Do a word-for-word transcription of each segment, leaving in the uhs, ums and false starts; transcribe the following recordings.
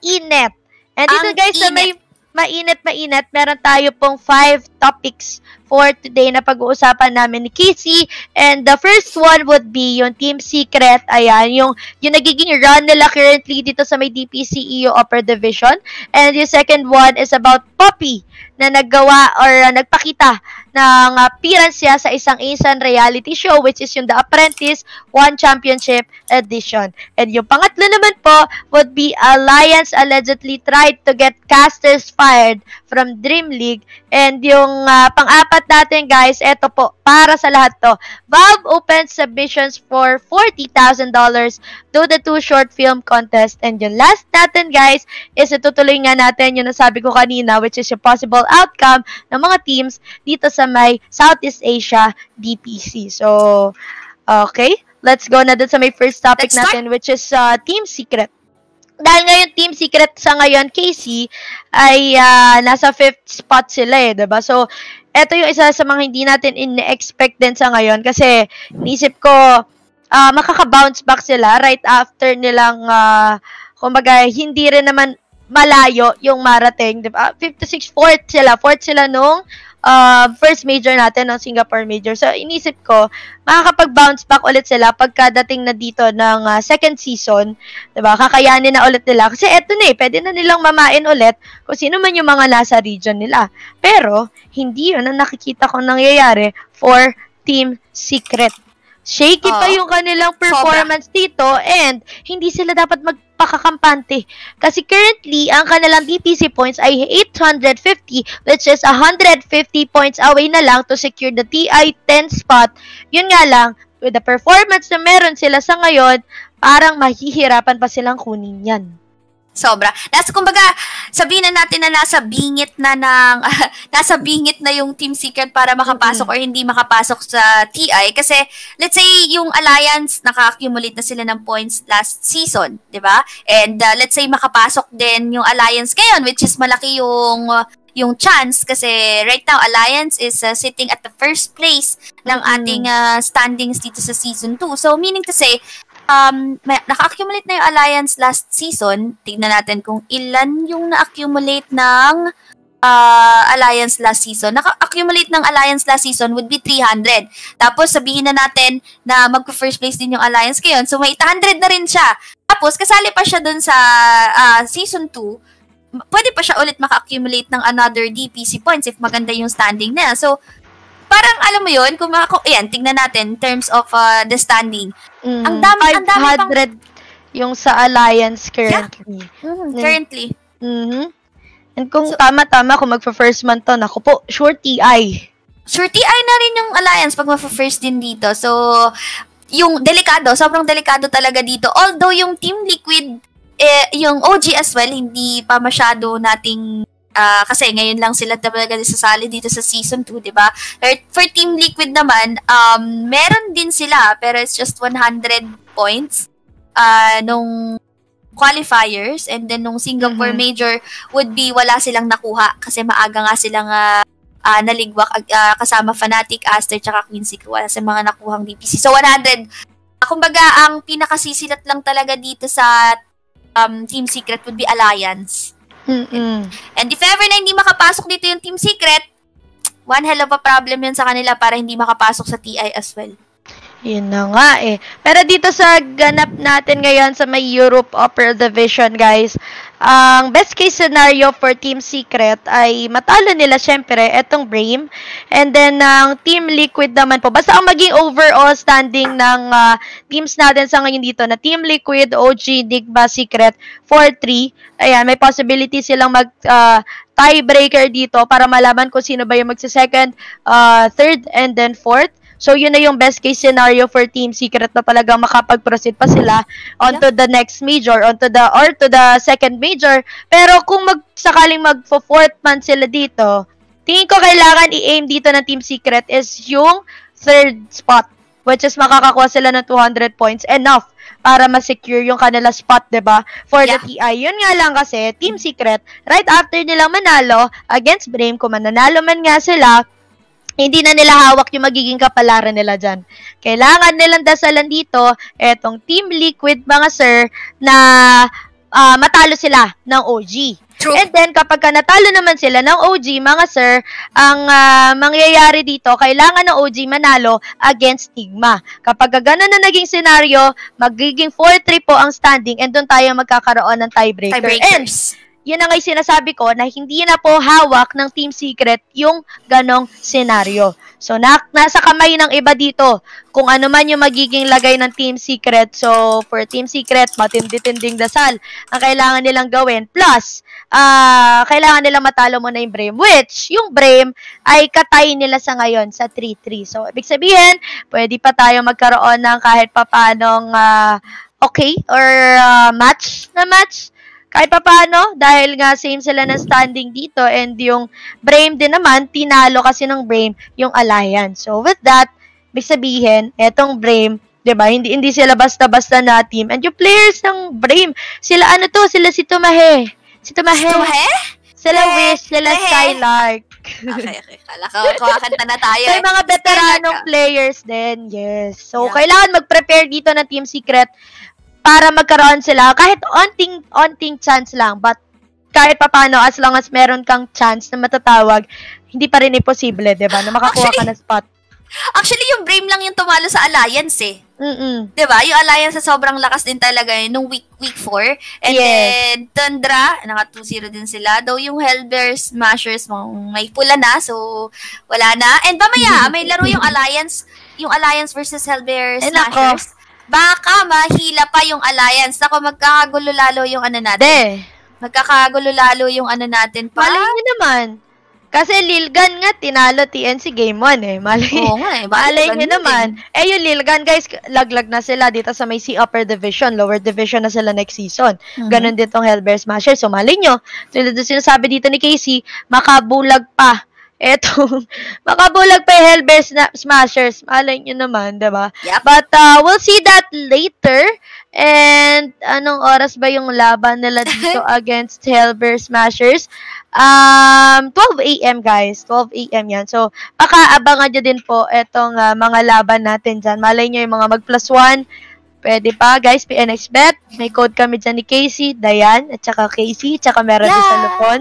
init. And dito Ang guys, sa init. may mainit-mainit, meron tayo pong five topics for today na pag-uusapan namin ni Casey. And the first one would be yung Team Secret. Ayan, yung, yung nagiging run nila currently dito sa may D P C E U Upper Division. And yung second one is about Poppy na naggawa or uh, nagpakita ng appearance siya sa isang Asian reality show which is yung The Apprentice One Championship Edition. And yung pangatlo naman po would be Alliance allegedly tried to get casters fired from Dream League. And yung uh, pang-apat natin guys, eto po, para sa lahat to. Valve opens submissions for forty thousand dollars to the two short film contest. And yung last natin guys, is itutuloy nga natin yung nasabi ko kanina which is yung possible outcome ng mga teams dito sa may Southeast Asia D P C. So, okay. Let's go na dun sa may first topic Let's natin which is uh, Team Secret. Dahil ngayon Team Secret sa ngayon, Casey, ay uh, nasa fifth spot sila eh, diba? So, eto yung isa sa mga hindi natin in-expect din sa ngayon kasi nisip ko uh, makaka-bounce back sila right after nilang uh, kumbaga hindi rin naman malayo yung marating, diba? fifty-six, fourth sila. Fourth sila nung uh, first major natin, ng Singapore major. So, inisip ko, makakapag-bounce back ulit sila pagkadating na dito ng uh, second season. Diba? Kakayanin na ulit nila. Kasi eto na eh, pwede na nilang mamain ulit kung sino man yung mga nasa region nila. Pero, hindi yun ang nakikita kong nangyayari for Team Secret. Shaky uh, pa yung kanilang performance sobra. Dito and hindi sila dapat magpakakampante. Kasi currently, ang kanilang D P C points ay eight hundred fifty which is one hundred fifty points away na lang to secure the T I ten spot. Yun nga lang, with the performance na meron sila sa ngayon, parang mahihirapan pa silang kunin yan. Sobra. Nasa, kumbaga, sabihin na natin na nasa bingit na ng, uh, nasa bingit na yung Team Secret para makapasok mm-hmm. or hindi makapasok sa T I. Kasi, let's say, yung Alliance, naka-accumulate na sila ng points last season, di ba? And, uh, let's say, makapasok din yung Alliance ngayon, which is malaki yung, uh, yung chance. Kasi, right now, Alliance is uh, sitting at the first place ng mm-hmm. ating uh, standings dito sa Season two. So, meaning to say, Um, may, naka-accumulate na yung Alliance last season. Tignan natin kung ilan yung na-accumulate ng uh, Alliance last season. Naka-accumulate ng Alliance last season would be three hundred. Tapos sabihin na natin na magpa-first place din yung Alliance ngayon. So may eight hundred na rin siya. Tapos kasali pa siya dun sa uh, season two. Pwede pa siya ulit maka-accumulate ng another D P C points if maganda yung standing na. So parang alam mo yun, kung maka, ayan, tingnan natin in terms of uh, the standing. Mm, ang dami, ang dami pang yung sa Alliance currently. Yeah. Mm-hmm. Currently. Mm-hmm. And kung so, tama-tama, kung magpa-first month to, naku po, sure T I. Sure T I na rin yung Alliance pag magpa-first din dito. So, yung delikado, sobrang delikado talaga dito. Although yung Team Liquid, eh, yung O G as well, hindi pa masyado nating Uh, kasi ngayon lang sila talaga sasali dito sa season two, di ba? For Team Liquid naman, um, meron din sila, pero it's just one hundred points uh, nung qualifiers, and then nung Singapore mm-hmm. major would be wala silang nakuha kasi maaga nga silang uh, uh, naligwak uh, kasama Fnatic, Aster, tsaka Quincy, wala sa mga nakuhang D P C. So one hundred, uh, kumbaga ang pinakasisilat lang talaga dito sa um, Team Secret would be Alliance. Mm-mm. And if ever na hindi makapasok dito yung Team Secret, one hell of a problem yun sa kanila para hindi makapasok sa T I as well. Yun na nga eh. Pero dito sa ganap natin ngayon sa may Europe Upper Division, guys, ang best case scenario for Team Secret ay matalo nila syempre etong Brame. And then ang uh, Team Liquid naman po. Basta ang maging overall standing ng uh, teams natin sa ngayon dito na Team Liquid, O G, Digba, Secret, four three. Ayan, may possibility silang mag uh, tiebreaker dito para malaman kung sino ba yung magsa-second, uh, third, and then fourth. So, yun na yung best case scenario for Team Secret na talagang makapag-proceed pa sila onto the next major, onto the, or to the second major. Pero kung mag, sakaling mag-fourth man sila dito, tingin ko kailangan i-aim dito ng Team Secret is yung third spot, which is makakakuha sila ng two hundred points, enough para ma-secure yung kanila spot, diba? For yeah. the T I. Yun nga lang kasi, Team Secret, right after nilang manalo against Brame, kung mananalo man nga sila, hindi na nila hawak yung magiging kapalaran nila dyan. Kailangan nilang dasalan dito, etong Team Liquid, mga sir, na uh, matalo sila ng O G. True. And then, kapag ka natalo naman sila ng O G, mga sir, ang uh, mangyayari dito, kailangan ng O G manalo against Stigma. Kapag gano'n na naging senaryo, magiging four three po ang standing and doon tayo magkakaroon ng tiebreaker. Tiebreakers. And, yun ang ay sinasabi ko na hindi na po hawak ng Team Secret yung ganong senaryo. So, na, nasa kamay ng iba dito kung ano man yung magiging lagay ng Team Secret. So, for Team Secret, matindi-tinding dasal ang kailangan nilang gawin. Plus, uh, kailangan nilang matalo muna yung Brame, which yung Brame ay katay nila sa ngayon sa three three. So, ibig sabihin, pwede pa tayo magkaroon ng kahit papanong uh, okay or uh, match na match. Kahit pa paano, dahil nga same sila ng standing dito and yung Brame din naman, tinalo kasi ng Brame yung Alliance. So with that, may sabihin, etong Brame, diba, hindi, hindi sila basta-basta na team. And yung players ng Brame, sila ano to, sila si Tumahe. Si Tumahe. Tumahe? Sila Wish, sila Skylark. Okay, okay. Kala ko, kumakanta na tayo. So yung mga veteranong players din, yes. So yeah. Kailangan mag-prepare dito ng Team Secret para magkaroon sila, kahit onting, onting chance lang, but kahit papano, as long as meron kang chance na matatawag, hindi pa rin imposible, diba? Na makakuha actually, ka na spot. Actually, yung Brame lang yung tumalo sa Alliance eh. Mm-mm. Diba? Yung Alliance sa sobrang lakas din talaga eh, nung week week four. And yes. Then, Tundra, naka two zero din sila. Though yung Hellbear Smashers, may pula na, so wala na. And mamaya, may laro yung Alliance, yung Alliance versus Hellbear Smashers. Ako. Baka mahila pa yung Alliance. Ako, magkakagulo lalo yung ano natin. De. Magkakagulo lalo yung ano natin pa. Malay nyo naman. Kasi Lilgan nga, tinalo T N C Game one eh. Malay, Oo nga eh. Malay nyo naman. Din. Eh, yung Lilgan, guys, laglag na sila dito sa may C Upper Division. Lower Division na sila next season. Mm-hmm. Ganon din tong Hellbear Smasher. So, malay nyo. Tulad na sinasabi dito ni Casey, makabulag pa. Eto, makabulag pa yung Hellbear Smashers. Malay nyo naman, diba? Yep. But, uh, we'll see that later. And, anong oras ba yung laban nila dito against Hellbear Smashers? Um, twelve A M guys. twelve A M yan. So, pakaabangan nyo din po itong uh, mga laban natin dyan. Malay nyo yung mga mag plus one. Pwede pa, guys. P N X Bet. May code kami dyan ni Casey, Dayan, at saka Casey. Tsaka meron yeah. din sa Lupon.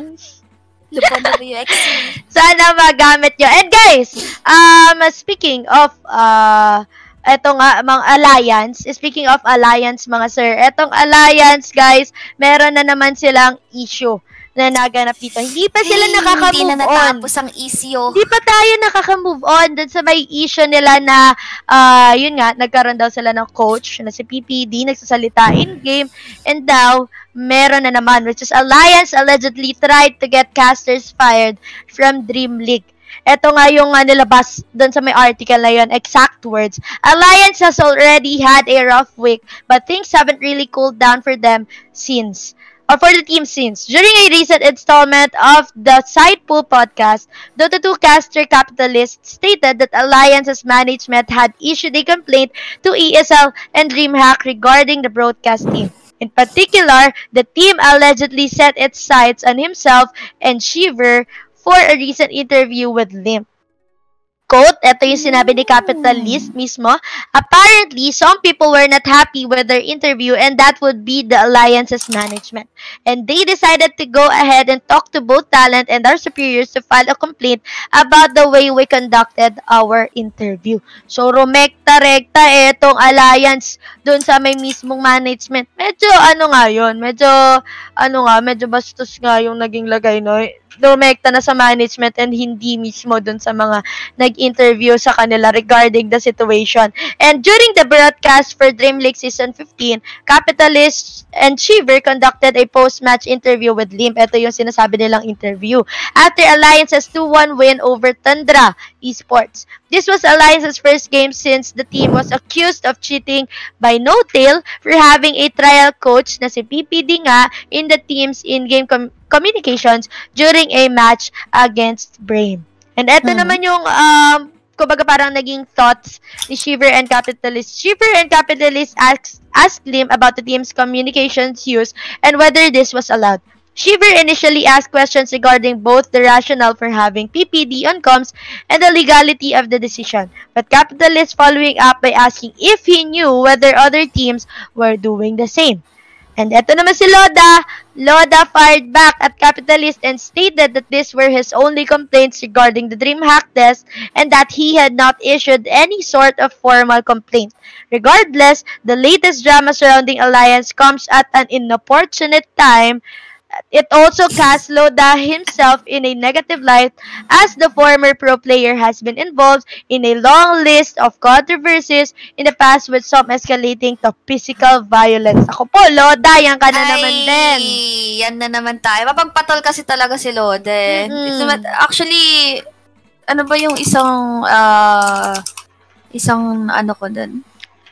Lupon W X C. Sana magamit nyo. And guys, um, speaking of, uh, eto nga, mga alliance, speaking of alliance, mga sir, etong alliance, guys, meron na naman silang issue na naganap dito. Hindi pa sila hey, nakaka-move hindi na on. natapos ang issue. Hindi pa tayo nakaka-move on dun sa may issue nila na, uh, yun nga, nagkaroon daw sila ng coach na si P P D, nagsasalita in-game, and daw, meron na naman, which is Alliance allegedly tried to get casters fired from Dream League. Ito nga yung uh, nilabas dun sa may article na yun, exact words. Alliance has already had a rough week, but things haven't really cooled down for them since. Or for the team since. During a recent installment of the Sidepool podcast, Dota two caster Capitalist stated that Alliance's management had issued a complaint to E S L and DreamHack regarding the broadcast team. In particular, the team allegedly set its sights on himself and Shiver for a recent interview with Limp. Quote, ito yung sinabi ni Capitalist mismo. Apparently, some people were not happy with their interview and that would be the Alliance's management. And they decided to go ahead and talk to both talent and our superiors to file a complaint about the way we conducted our interview. So, rumekta-rekta itong Alliance dun sa may mismong management. Medyo, ano nga yun, medyo, ano nga, medyo bastos nga yung naging lagay, no? Rumekta na sa management and hindi mismo dun sa mga nag-interview sa kanila regarding the situation. And during the broadcast for Dream League Season fifteen, Capitalist and Shiver conducted a post-match interview with Limp. Ito yung sinasabi nilang interview. After Alliance's two one win over Tundra Esports. This was Alliance's first game since the team was accused of cheating by No-Tail for having a trial coach na si P P D nga in the team's in-game com- communications during a match against Brame. And eto hmm. naman yung, um, kumbaga parang naging thoughts ni Shiver and Capitalist. Shiver and Capitalist asked, asked Lim about the team's communications use and whether this was allowed. Shiver initially asked questions regarding both the rationale for having P P D on comms and the legality of the decision, but Capitalist following up by asking if he knew whether other teams were doing the same. And eto naman si Loda. Loda fired back at Capitalist and stated that these were his only complaints regarding the DreamHack test and that he had not issued any sort of formal complaint. Regardless, the latest drama surrounding Alliance comes at an inopportune time. It also casts Loda himself in a negative light as the former pro player has been involved in a long list of controversies in the past with some escalating to physical violence. Ako po, Loda, yan ka na Ay, naman din. Yan na naman tayo. Mapagpatol kasi talaga si Loda. Mm-hmm. Actually, ano ba yung isang, uh, isang ano ko dun?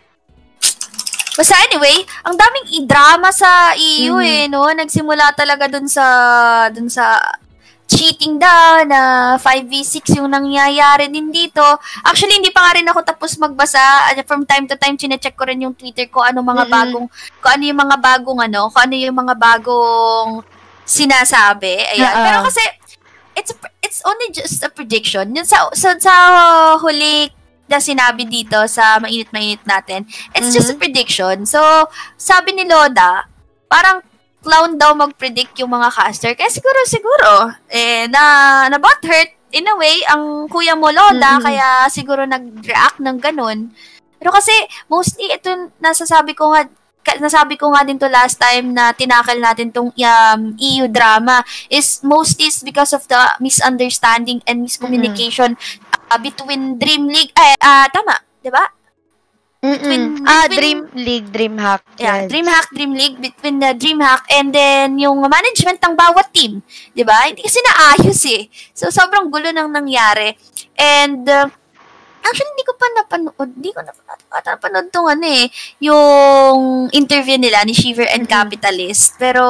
Basta anyway, ang daming i-drama sa E U mm-hmm. eh, no? Nagsimula talaga dun sa, dun sa cheating daw na five v six yung nangyayari din dito. Actually, hindi pa nga rin ako tapos magbasa. From time to time, chinecheck ko rin yung Twitter ko ano mga mm-hmm. bagong, kung ano yung mga bagong ano, kung ano yung mga bagong sinasabi. Ayan. Uh-oh. Pero kasi, it's it's only just a prediction. Yun sa, sa, sa huli na sinabi dito sa mainit-mainit natin, it's mm-hmm. just a prediction. So, sabi ni Loda, parang clown daw mag-predict yung mga caster. Kaya siguro, siguro, eh, na, na hurt in a way, ang kuya mo Loda, mm-hmm. kaya siguro nag-react ng ganun. Pero kasi, mostly, ito, nasasabi ko nga, nasabi ko nga din to last time na tinakal natin tong um, E U drama is mostly is because of the misunderstanding and miscommunication mm-hmm. Uh, between Dream League, ay, uh, tama, di ba? Between, ah, Dream League, DreamHack. Yeah, yes. DreamHack, Dream League, between the DreamHack and then yung management ng bawat team, di ba? Hindi kasi naayos eh. So, sobrang gulo nang nangyari. And, uh, actually, hindi ko pa napanood, hindi ko na napanood tong ano eh, yung interview nila ni Shiver and mm-hmm. Capitalist. Pero,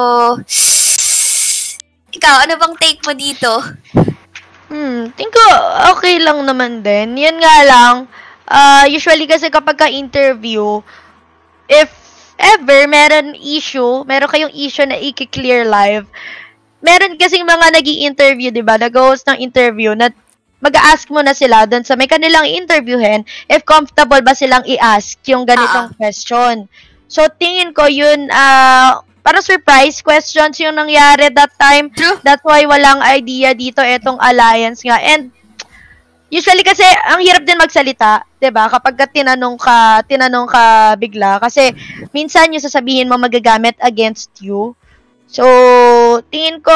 ikaw, ano bang take mo dito? Hmm, think ko okay lang naman din. Yan nga lang, uh, usually kasi kapag ka-interview, if ever meron issue, meron kayong issue na i-clear live, meron kasing mga nag-i-interview, di ba, nag-host ng interview, na mag-ask mo na sila dun sa may kanilang i-interviewin if comfortable ba silang i-ask yung ganitong uh-huh. question. So, tingin ko yun, ah, uh, parang surprise questions yung nangyari that time. True. That's why walang idea dito etong alliance nga. And usually kasi ang hirap din magsalita, 'di ba? Kapag ka tinanong ka, tinanong ka bigla kasi minsan yung sasabihin mo magagamit against you. So, tingin ko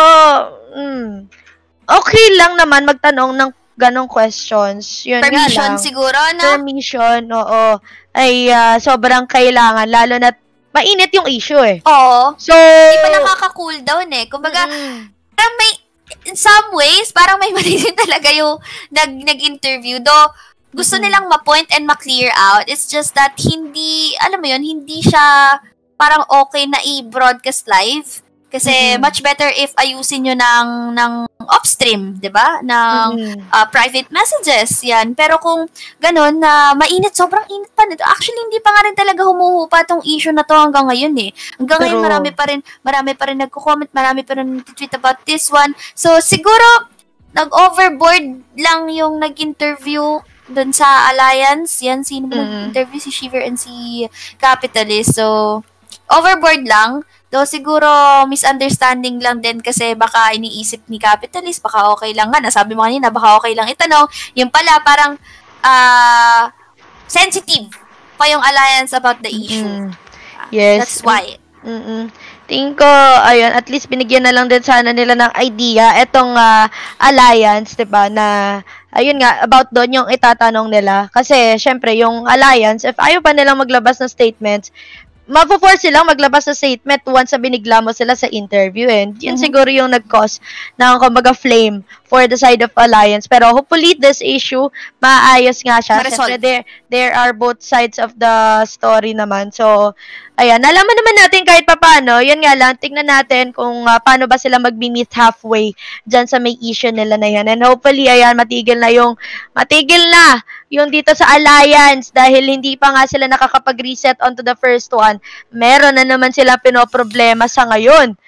mm, okay lang naman magtanong ng ganong questions. Yun Permission siguro, no? Permission, oo. Ay uh, sobrang kailangan lalo na mainit yung issue eh. Oo. So, hindi pa nakaka-cool down eh. Kumbaga, mm-hmm. parang may, in some ways, parang may mali din talaga yung nag, nag-interview. Though, gusto mm-hmm. nilang ma-point and ma-clear out. It's just that hindi, alam mo yun, hindi siya parang okay na i-broadcast live. Kasi mm-hmm. much better if ayusin nyo ng, ng upstream, di ba? Ng mm-hmm. uh, private messages, yan. Pero kung ganun, na uh, mainit, sobrang init pa nito. Actually, hindi pa nga rin talaga humuhupa tong issue na to hanggang ngayon eh. Hanggang Pero, ngayon, marami pa rin, marami pa rin nagko-comment, marami pa rin nag-tweet about this one. So, siguro, nag-overboard lang yung nag-interview dun sa Alliance. Yan, sino ba mm-hmm. nag-interview? Si Shiver and si Capitalist. So, overboard lang. So, siguro, misunderstanding lang din kasi baka iniisip ni Capitalist, baka okay lang nga. Nasabi mo kanina, baka okay lang itanong. Yung pala, parang uh, sensitive pa yung Alliance about the issue. Mm-hmm. Yes. That's why. Mm-mm. Tingin ko, ayun, at least binigyan na lang din sana nila ng idea etong uh, Alliance, diba, na, ayun nga, about doon yung itatanong nila. Kasi, syempre, yung Alliance, if ayaw pa nilang maglabas ng statements, mapo-force silang maglabas ng statement once na binigla mo sila sa interview. And yun mm-hmm. siguro yung nag-cause ng kumbaga flame for the side of Alliance. Pero hopefully this issue, maayos nga siya. Siyempre, there, there are both sides of the story naman. So, ayan, nalaman naman natin kahit papaano. Yun nga lang, tingnan natin kung uh, paano ba sila mag-meet halfway dyan sa may issue nila na yan. And hopefully, ayan, matigil na yung, matigil na yung dito sa Alliance dahil hindi pa nga sila nakakapag-reset onto the first one. Meron na naman sila pinoproblema sa ngayon.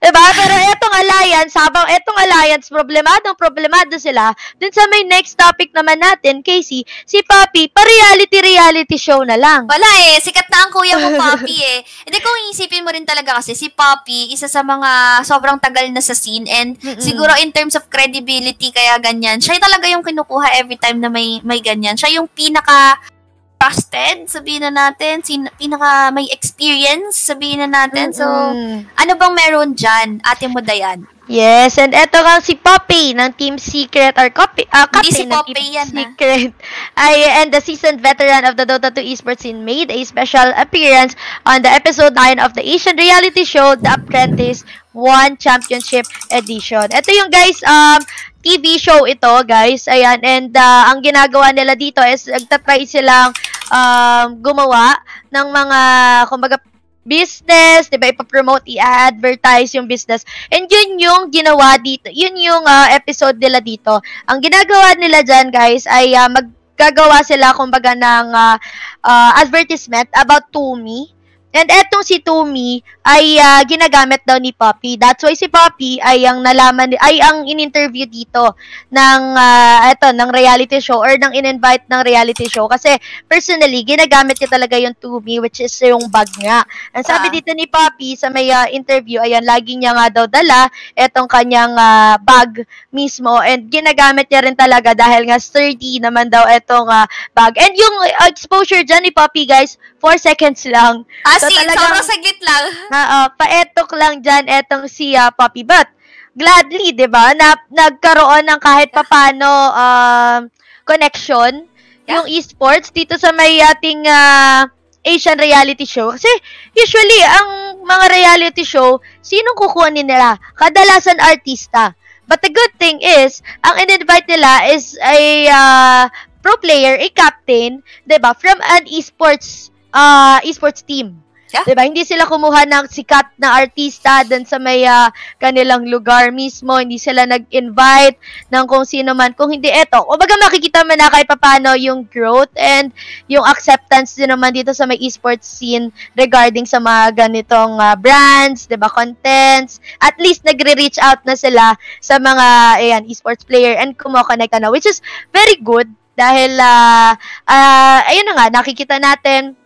Diba? Pero etong alliance, habang etong alliance, problemadong problemado sila, dun sa may next topic naman natin, Casey, si Poppy, pa-reality-reality show na lang. Wala eh, sikat na ang kuya mo, Poppy eh. Hindi, kung iisipin mo rin talaga kasi, si Poppy, isa sa mga sobrang tagal na sa scene, and Mm-mm. siguro in terms of credibility, kaya ganyan, siya talaga yung kinukuha every time na may, may ganyan. Siya yung pinaka trusted, sabihin na natin, sin- pinaka may experience, sabihin na natin. So, Mm-mm. ano bang meron dyan, ate mo, Dayan? Yes, and eto nga si Poppy ng Team Secret, or copy, uh, Hindi captain si ng Poppy Team yan, ah. Secret, ay, and the seasoned veteran of the Dota two esports scene made a special appearance on the episode nine of the Asian reality show, The Apprentice One Championship Edition. Ito yung guys, um, T V show ito, guys. Ayan, and uh, ang ginagawa nila dito is nagtatry silang um, gumawa ng mga, kumbaga, business, di ba, ipapromote, i-advertise yung business. And yun yung ginawa dito. Yun yung uh, episode nila dito. Ang ginagawa nila dyan, guys, ay uh, maggagawa sila, kumbaga, ng uh, uh, advertisement about Tumi. And etong si Tumi ay uh, ginagamit daw ni Poppy. That's why si Poppy ay ang nalaman, ay ang in-interview dito ng, uh, eto, ng reality show or ng in-invite ng reality show. Kasi personally, ginagamit niya talaga yung Tumi, which is yung bag nga. Ang sabi Ah. dito ni Poppy sa may uh, interview, ayan, lagi niya nga daw dala etong kanyang uh, bag mismo. And ginagamit niya rin talaga dahil nga sturdy naman daw etong uh, bag. And yung uh, exposure dyan ni Poppy, guys, four seconds lang. Ah, So, si, talagang- sobrang saglit lang. Oo, paetok lang dyan etong si uh, Poppy. But, gladly, di ba, na, nagkaroon ng kahit papano um, connection Yeah. yung esports dito sa may ating uh, Asian reality show. Kasi, usually, ang mga reality show, sinong kukunin nila? Kadalasan artista. But the good thing is, ang in-invite nila is a uh, pro player, a captain, di ba, from an esports uh, esports team. Yeah. Diba? Hindi sila kumuha ng sikat na artista dun sa may uh, kanilang lugar mismo. Hindi sila nag-invite ng kung sino man. Kung hindi, eto. O baga makikita mo na kahit papano yung growth and yung acceptance din naman dito sa may esports scene regarding sa mga ganitong uh, brands, diba, contents. At least nagre-reach out na sila sa mga ayan, esports player and kumokonect na, which is very good dahil uh, uh, ayun na nga, nakikita natin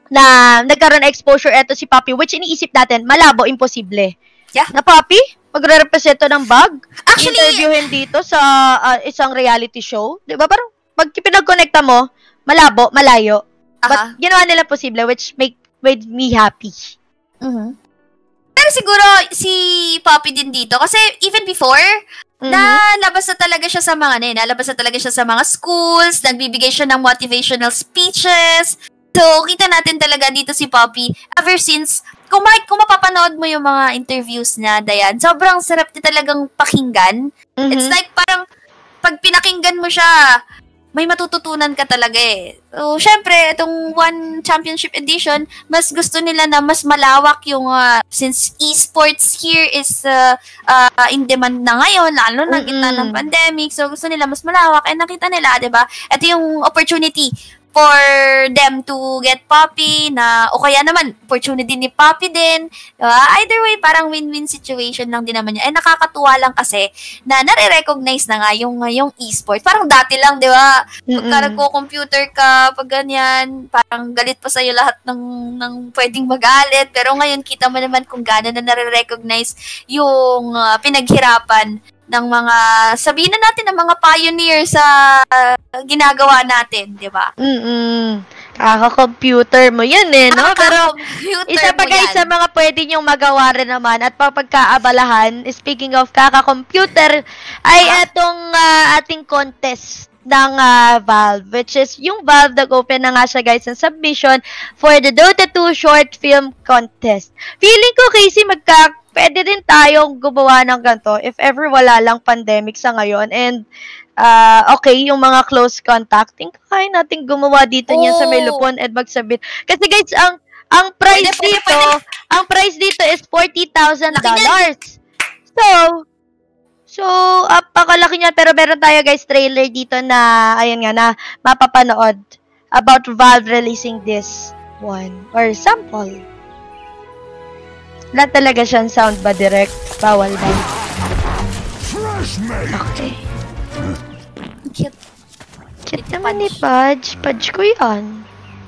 na nagkaroon ng exposure eto si Poppy, which iniisip natin, malabo, imposible. Yeah. Na Poppy, magre-represent to ng bag, Actually- interviewin dito sa uh, isang reality show. Di ba? Parang, pag pinag-connecta mo, malabo, malayo. Aha. But ginawa nila posible, which make, made me happy. Mhm. Pero siguro, si Poppy din dito, kasi even before, Mhm. nalabas na talaga siya sa mga, ano, eh, nalabas na talaga siya sa mga schools, nagbibigay siya ng motivational speeches. So, kita natin talaga dito si Poppy, ever since, kung, ma- kung mapapanood mo yung mga interviews niya, Dayan, sobrang sarap din talagang pakinggan. Mhm. It's like, parang, pag pinakinggan mo siya, may matututunan ka talaga eh. So, syempre, itong One Championship Edition, mas gusto nila na mas malawak yung, uh, since esports here is uh, uh, in demand na ngayon, lalo na gitna ng Mm-mm. pandemic, so gusto nila mas malawak, and nakita nila, di ba? Ito yung opportunity for them to get Poppy na, o kaya naman, opportunity ni Poppy din. Diba? Either way, parang win-win situation lang din naman yun. Ay, nakakatuwa lang kasi na nare-recognize na nga yung, yung e-sport. Parang dati lang, di ba? Pagka Mm-mm. nagko-computer ka, pag ganyan, parang galit pa sa'yo lahat ng, ng pwedeng magalit. Pero ngayon, kita mo naman kung gano'n na nare-recognize yung uh, pinaghirapan ng mga, sabihin na natin, ng mga pioneer sa uh, ginagawa natin, di ba? Mm-mm. Kaka-computer mo yan eh, no? Pero, Computer isa pa mo guys yan. sa mga pwede niyong magawa rin naman at papagkaabalahan, speaking of kaka-computer, ay Ah. etong ah, ating contest ng ah, Valve, which is yung Valve nag-open na nga siya guys ng submission for the Dota two short film contest. Feeling ko Casey, magka pwede din tayong gumawa ng ganito if ever wala lang pandemic sa ngayon and uh, okay, yung mga close contact, think kaya natin gumawa dito niyan sa may Oh. Lupon and magsabit. Kasi guys, ang ang price Pwede, pwede, dito, pwede. ang price dito is forty thousand dollars. So, so, apakalaki niyan. Pero meron tayo guys trailer dito na, ayan nga, na mapapanood about Valve releasing this one or sample. Wala talaga siyang sound ba direct? Bawal ba? Okay. Cute. Cute naman ni Pudge. Pudge ko yan.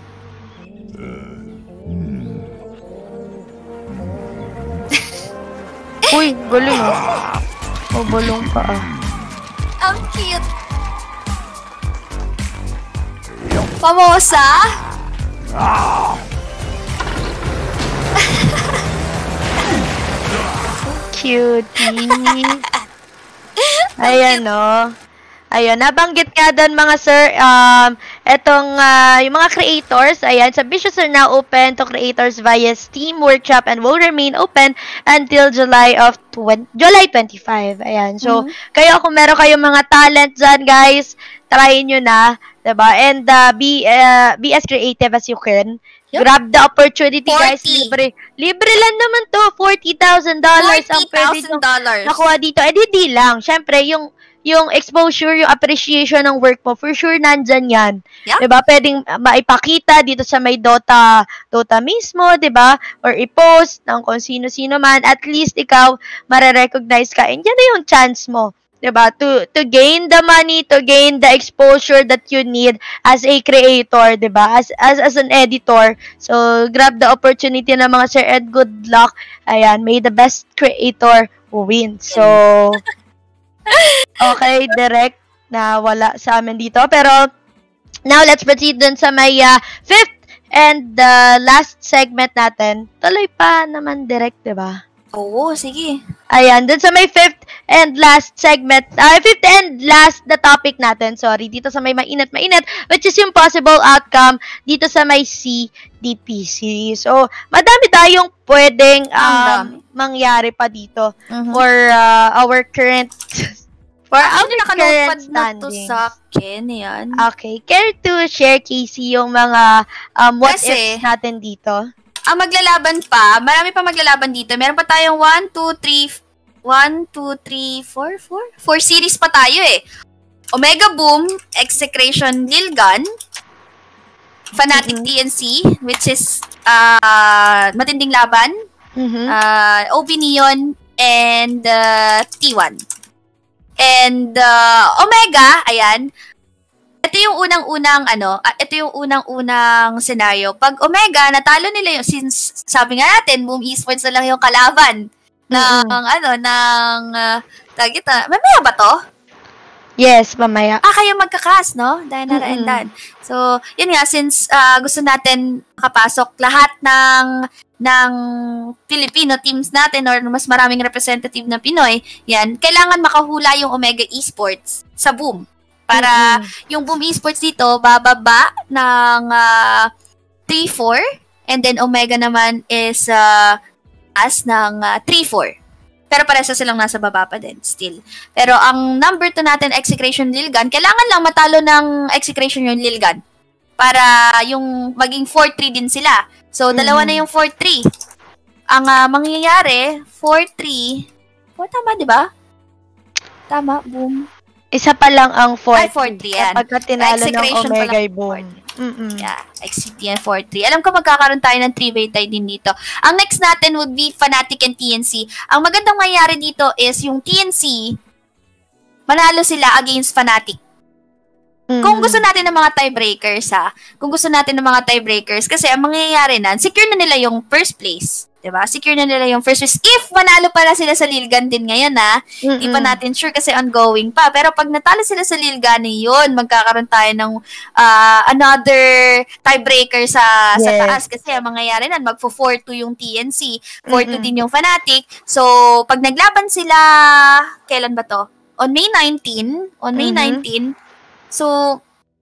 Uy, bulong ah. Oh, bulong pa ah. Ang cute. Pamosa? Cutie. Ayan no. Ayun, nabanggit nga doon mga sir, um, etong, uh, yung mga creators, ayan, submissions are now open to creators via Steam Workshop and will remain open until July of July twenty-fifth. Ayan, so, mm-hmm. kayo kung meron kayong mga talent dyan, guys, try nyo na, diba? And uh, be, uh, be as creative as you can. Yep. Grab the opportunity, forty guys. Libre. Libre lang naman to. forty thousand dollars ang pwede nyo nakuha dito. Eh, hindi lang. Siyempre, yung yung exposure, yung appreciation ng work mo, for sure, nandyan yan. Yeah. Diba? Pwedeng maipakita dito sa may Dota, Dota mismo, diba? Or i-post ng kung sino-sino man. At least, ikaw, marerecognize ka. And yan na yung chance mo. Diba? To, to gain the money, to gain the exposure that you need as a creator, diba? As, as, as an editor. So, grab the opportunity na mga sir, and good luck. Ayan, may the best creator win. So, okay, direct na wala sa amin dito. Pero, now let's proceed dun sa may uh, fifth and the uh, last segment natin. Tuloy pa naman direct, diba? Oo, sige. Ayan, dun sa may fifth and last segment, uh, fifth and last the topic natin, sorry, dito sa may mainit-mainit, which is yung possible outcome dito sa may C D P C. So, madami tayong pwedeng um, mangyari pa dito uh-huh. for uh, our current for Actually, our current standings. Na to sa akin, yan. Okay, care to share, Casey, yung mga um, what Kasi, ifs natin dito? Ang maglalaban pa, marami pa maglalaban dito. Meron pa tayong one, two, three, one, two, three, four, four? four series pa tayo eh. Omega Boom, Execration Lilgan, Fnatic mm-hmm. T N C, which is uh, matinding laban, mm-hmm. uh, O B Neon, and uh, T one. And uh, Omega, ayan, ito yung unang-unang ano, uh, ito yung unang-unang scenario. Pag Omega, natalo nila yung, since sabi nga natin, Boom Esports na lang yung kalaban ng, mm-hmm. ano, ng, uh, tagit na, mamaya ba to? Yes, mamaya. Ah, kayo magkakas, no? Dainara mm-hmm. and Dan. So, yun nga, since uh, gusto natin makapasok lahat ng ng Filipino teams natin or mas maraming representative na Pinoy, yan, kailangan makahula yung Omega Esports sa Boom. Para mm-hmm. yung Boom Esports dito, bababa ng uh, three four and then Omega naman is uh, as ng uh, three four. Pero parehas silang nasa baba pa din, still. Pero ang number two natin, Execration Lilgan, kailangan lang matalo ng Execration yung Lilgan para yung maging four three din sila. So, mm-hmm. dalawa na yung four three. Ang uh, mangyayari, four three. Oh, tama, di ba? Tama, Boom. Isa pa lang ang four three. Yan. Kapag tinalo ng Omega Boom. Mm-mm. Yeah, exceed yan, four three. Alam ko magkakaroon tayo ng three-way tie din dito. Ang next natin would be Fnatic and T N C. Ang magandang mangyayari dito is yung T N C, manalo sila against Fnatic. Mm-hmm. Kung gusto natin ng mga tiebreakers, ha? Kung gusto natin ng mga tiebreakers, kasi ang mangyayari na, secure na nila yung first place. Diba? Secure na nila yung first place. If manalo pala sila sa Lilgan din ngayon, ha? Mm-hmm. Di pa natin sure kasi ongoing pa. Pero pag natalo sila sa Lilgan, yun, magkakaroon tayo ng uh, another tiebreaker sa, yes. sa taas. Kasi ang mangyayari na, magpo four two yung T N C. four two mm-hmm. din yung Fnatic. So, pag naglaban sila, kailan ba to? On May nineteenth. On May mm-hmm. nineteenth. So,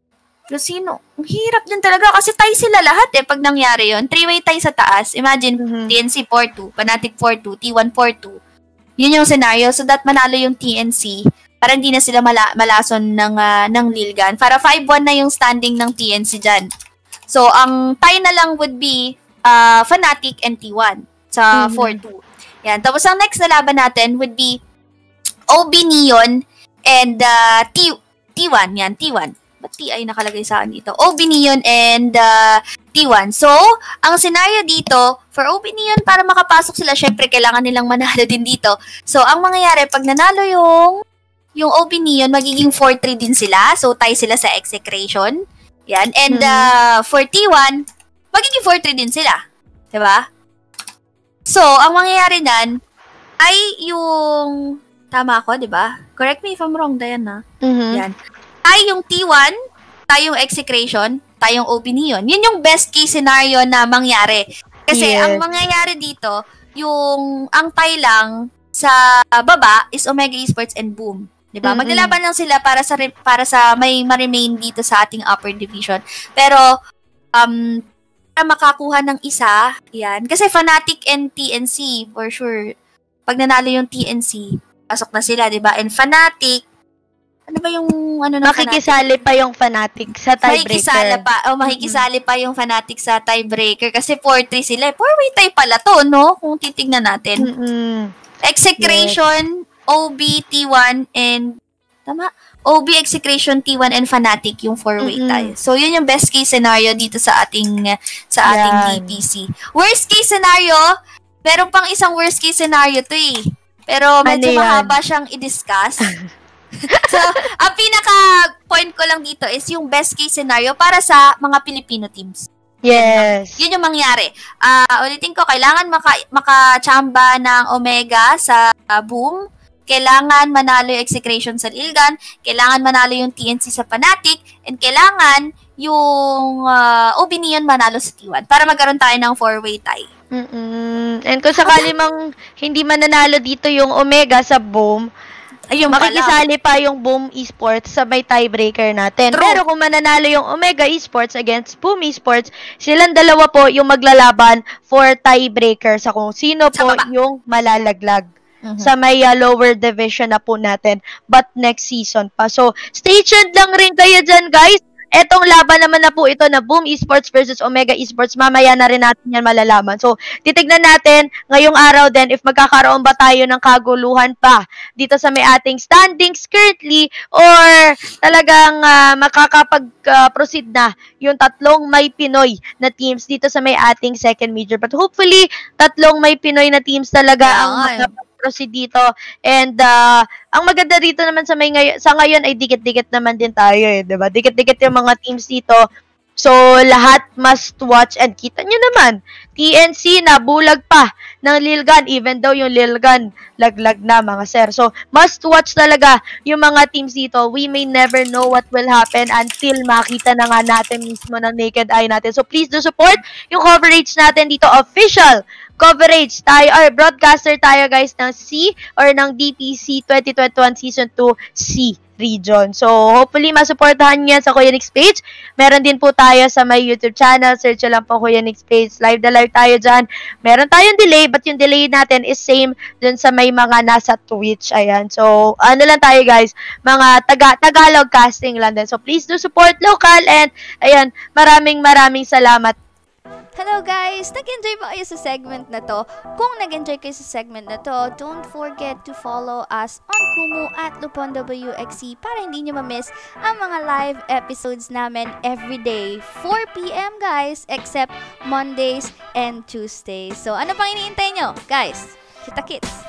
sino? Ang hirap din talaga kasi tie sila lahat eh pag nangyari yun. Three-way tie sa taas. Imagine, mm-hmm. T N C four two, Fnatic four two, T one four two. Yun yung scenario. So that manalo yung T N C. Para hindi na sila mala- malason ng, uh, ng Lilgan. Para five one na yung standing ng T N C dyan. So, ang tie na lang would be uh, Fnatic and T one sa mm-hmm. four two. Yan. Tapos ang next na laban natin would be O B Neon and uh, T T one. Yan, T one. ba't T I nakalagay sa akin dito? O B Neon and uh, T one. So, ang scenario dito, for O B Neon, para makapasok sila, syempre, kailangan nilang manalo din dito. So, ang mangyayari, pag nanalo yung yung O B Neon, magiging four three din sila. So, tie sila sa execration. Yan. And mm-hmm. uh, for T one, magiging four three din sila. Diba? So, ang mangyayari nan, ay yung... Tama ako, diba? Correct me if I'm wrong, Diana. Mm-hmm. Yan. Tayo yung T one, tayo yung execration, tayong O B Neon. Yun yung best case scenario na mangyari. Kasi yes. ang mangyayari dito, yung ang tie lang sa baba is Omega Esports and Boom. Diba? Mm-hmm. Maglalaban lang sila para sa para sa may ma-remain dito sa ating upper division. Pero um para makakuha ng isa, yan. Kasi Fnatic and T N C for sure. Pag nanalo yung T N C, pasok na sila, 'di ba? And Fnatic, ano ba yung ano na makikisali Fnatic? Pa yung Fnatic sa tiebreaker. Makikisali pa. O, makikisali mm-hmm. pa yung Fnatic sa tiebreaker kasi four three sila. Four-way tie pala to, no? Kung titingnan natin. Mm-hmm. Execration, yes. O B, T one, and tama? O B, Execration, T one, and Fnatic yung four-way mm-hmm. tie. So, yun yung best case scenario dito sa ating sa ating yeah. D P C. Worst case scenario, meron pang isang worst case scenario to eh. Pero medyo ano mahaba siyang i-discuss. So, ang pinaka-point ko lang dito is yung best case scenario para sa mga Filipino teams. Yes. Yun yung mangyari. Uh, ulitin ko, kailangan maka, maka-chamba ng Omega sa uh, Boom. Kailangan manalo yung Execration sa Lilgan. Kailangan manalo yung T N C sa Fnatic. And kailangan yung uh, O B Neon manalo sa T one para magkaroon tayo ng four-way tie. Mm-mm. And kung sakali mang hindi mananalo dito yung Omega sa Boom, ayun, makikisali pa yung Boom Esports sa may tiebreaker natin. True. Pero kung mananalo yung Omega Esports against Boom Esports, silang dalawa po yung maglalaban for tiebreaker sa kung sino po yung malalaglag. Mm-hmm. Sa may uh, lower division na po natin, but next season pa. So, stay tuned lang rin kayo dyan, guys. Etong laban naman na po ito na Boom Esports versus Omega Esports, mamaya na rin natin yan malalaman. So, titignan natin ngayong araw din if magkakaroon ba tayo ng kaguluhan pa dito sa may ating standings currently or talagang uh, makakapag-proceed uh, na yung tatlong may Pinoy na teams dito sa may ating second major. But hopefully, tatlong may Pinoy na teams talaga yeah, ang makapag proceed dito. And uh, ang maganda dito naman sa may ngay- sa ngayon ay dikit-dikit naman din tayo eh, 'di ba? Dikit-dikit yung mga teams dito. So lahat must watch and kita nyo naman. T N C na bulag pa ng Lilgan even though yung Lilgan laglag na mga sir. So must watch talaga yung mga teams dito. We may never know what will happen until makita na nga natin mismo ng naked eye natin. So please do support yung coverage natin dito, official coverage tayo, or broadcaster tayo guys ng C or ng D P C twenty twenty-one Season two C region. So, hopefully, masuportahan niyo yan sa Kuya Nick's page. Meron din po tayo sa my YouTube channel. Search lang po Kuya Nick's page. Live na live tayo dyan. Meron tayong delay, but yung delay natin is same dun sa may mga nasa Twitch. Ayan. So, ano lang tayo guys, mga taga Tagalog casting lang din. So, please do support local and, ayan, maraming maraming salamat. Hello guys! Nag-enjoy ba kayo sa segment na to? Kung nag-enjoy kayo sa segment na to, don't forget to follow us on Kumu at Lupon W X C para hindi nyo ma-miss ang mga live episodes namin everyday, four p m guys, except Mondays and Tuesdays. So, ano pang iniintay nyo? Guys, kita-kits!